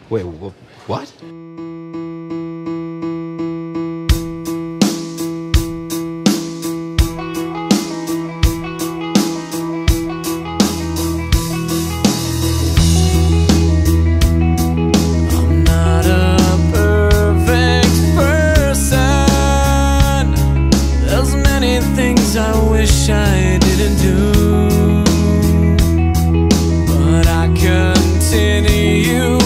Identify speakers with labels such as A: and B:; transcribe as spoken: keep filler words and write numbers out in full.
A: Wait, wh what?
B: I'm not a perfect person. There's many things I wish I didn't do, but I continue